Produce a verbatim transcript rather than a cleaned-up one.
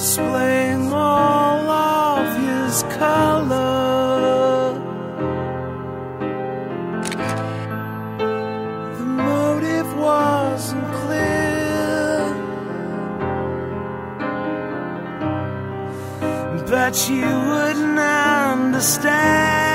displaying all of his color. The motive wasn't clear, but you wouldn't understand.